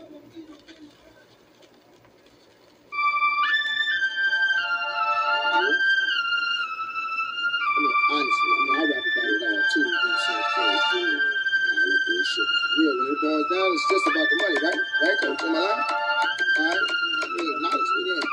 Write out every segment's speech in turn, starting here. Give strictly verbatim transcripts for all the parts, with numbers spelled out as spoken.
Honestly, I mean, I rap about it all too. You know what I'm saying? All that bullshit. For real, when it boils down, it's just about the money, right? Right, coach? Am I lying? All right? I mean, acknowledge me then.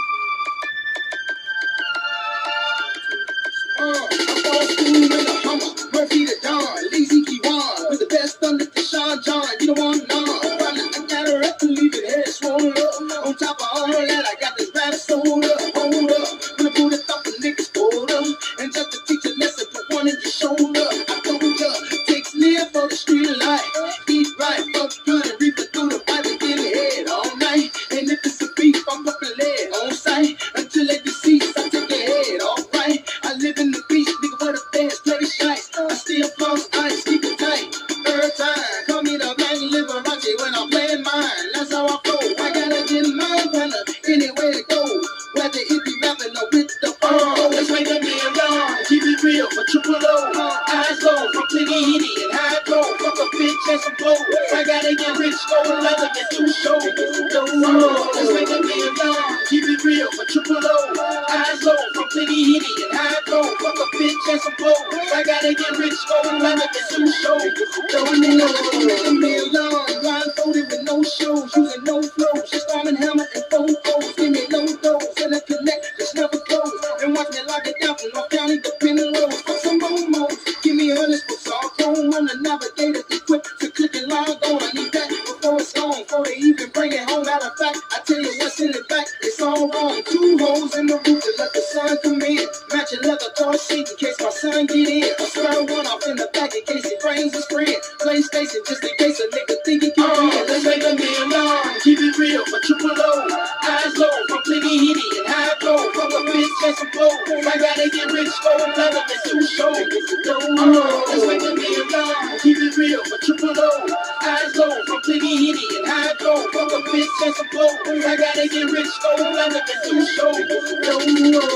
Uh, I'm all school in a Hummer, Murphy the Don, Lazy Kiwan, with the best thunder to Sean John. You don't want none. I got a rep to leave it head swollen up. On top of all that, I got this rap sold up. Hold up, gonna put it up for niggas pulled up. And just to teach a lesson, put one in your shoulder. I told ya, takes near for the street light. Eat right, fuck good, and reap it through the pipe and get ahead all night. And if it's a beef, I'm pumping lead on sight. Until they deceased, I take your head all right. I live in the beach, nigga, where the fans play shites. I still floss ice, keep it tight. Third time, call me the Black Liberace when I'm playing mine. That's how I flow. I gotta get mine, kinda anywhere to go. Whether it be rapping or with the phone. Let's make a million long. Keep it real for triple O. Eyes low from plenty hitty and high glow. Fuck a bitch and some blow. I gotta get rich, go leather, get too show. Let's make a million long. Keep it real for triple O. Eyes low from plenty hitty and high glow. Fuck a bitch and some blow. I gotta get rich, go leather, get too show. Don't need no make a million long. Blindfolded with no shows, using no flows. Just arm and hammer and phone calls. Give me low dose and a connect, just never close. And watch me lock it down from North County to Penn Road. For some more, give me hundreds for all chrome on the navigator. Equipped to click and log on. I need that before it's gone, before they even bring it home. Matter of fact, I tell you what's in the back, it's all wrong. Two holes in the roof to let the sun come in. Matching leather car seat in case my son get in. A spur one off in the back in case he brings his friend. PlayStation just in case a nigga think he can win. Let's make a million long. Keep it real for triple O. Eyes low from plenty hitty and high glow. Fuck a bitch and some blow. I gotta get rich, go and leather, and two show. Let's make a million long. Keep it real for triple O. Eyes low from plenty hitty and high glow. Fuck a bitch and some blow. I gotta get rich, go and leather, and two show. Gotta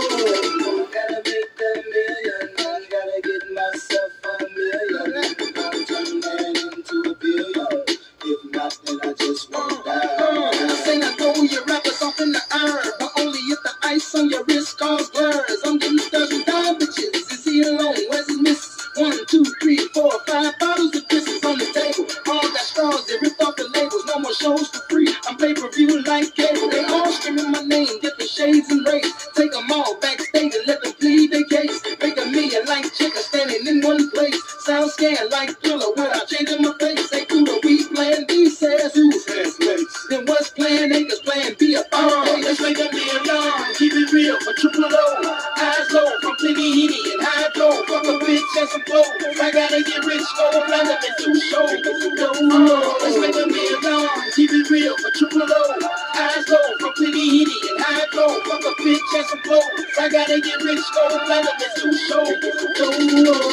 make that million. Gotta get myself a million. I'm turning that into a billion. If not, then I just won't die. I say I throw your rappers off in the iron, but only if the ice on your wrist cause blurs. I'm getting stuck down bitches. Is he alone? Where's his missus? One, two, three, four, five bottles of kisses on the table. All got straws, they ripped off the labels. No more shows for free. I'm pay-per-view like cable. They all screaming my name, different shades and race. Take them all backstage and let them plead their case. Make a million like chickens standing in one place. Sound scared like Thriller without changing my face. They do the weed plan B says who's best place. Then what's plan A? Cause plan B a fire. Let's make a million long. Keep it real for triple O. Eyes low from plenty hitty and high glow. Fuck a bitch and some blow. I gotta get rich, go leather, and two show. Let's make a million long. Keep it real for triple O. Eyes low from plenty hitty and high glow. Fuck a bitch and some blow. I gotta get rich, go leather, and two show.